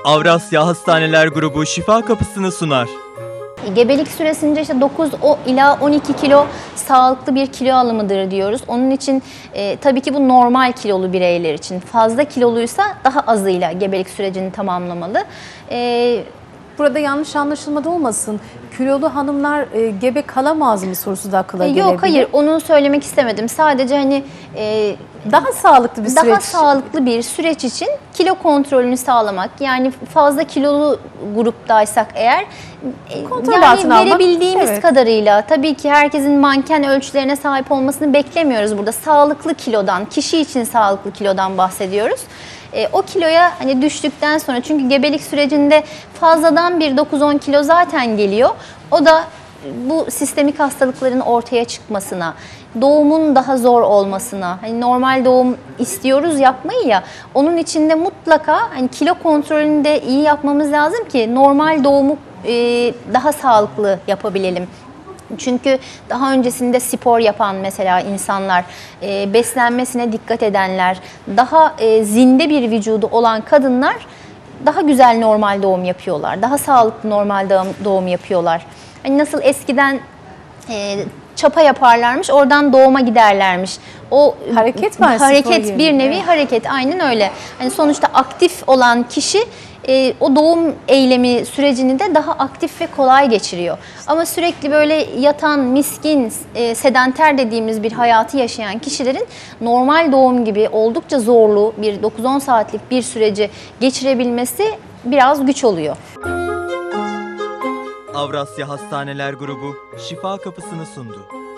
Avrasya Hastaneler Grubu şifa kapısını sunar. Gebelik süresince işte 9 ila 12 kilo sağlıklı bir kilo alımıdır diyoruz. Onun için tabii ki bu normal kilolu bireyler için. Fazla kiloluysa daha azıyla gebelik sürecini tamamlamalı. Burada yanlış anlaşılma da olmasın. Kilolu hanımlar gebe kalamaz mı sorusu da akla gelebilir. Yok, hayır, onu söylemek istemedim. Sadece hani daha sağlıklı bir süreç. Daha sağlıklı bir süreç için kilo kontrolünü sağlamak. Yani fazla kilolu gruptaysak eğer yani verebildiğimiz kadarıyla, tabii ki herkesin manken ölçülerine sahip olmasını beklemiyoruz burada. Sağlıklı kilodan, kişi için sağlıklı kilodan bahsediyoruz. O kiloya hani düştükten sonra, çünkü gebelik sürecinde fazladan bir 9-10 kilo zaten geliyor. O da bu sistemik hastalıkların ortaya çıkmasına, doğumun daha zor olmasına, hani normal doğum istiyoruz yapmayı ya, onun için de mutlaka hani kilo kontrolünü de iyi yapmamız lazım ki normal doğumu daha sağlıklı yapabilelim. Çünkü daha öncesinde spor yapan mesela insanlar, beslenmesine dikkat edenler, daha zinde bir vücudu olan kadınlar daha güzel normal doğum yapıyorlar. Daha sağlıklı normal doğum yapıyorlar. Hani nasıl eskiden çapa yaparlarmış, oradan doğuma giderlermiş. O hareket bir nevi hareket, aynen öyle. Hani sonuçta aktif olan kişi o doğum eylemi sürecini de daha aktif ve kolay geçiriyor. Ama sürekli böyle yatan, miskin, sedanter dediğimiz bir hayatı yaşayan kişilerin normal doğum gibi oldukça zorlu bir 9-10 saatlik bir süreci geçirebilmesi biraz güç oluyor. Avrasya Hastaneler Grubu şifa kapısını sundu.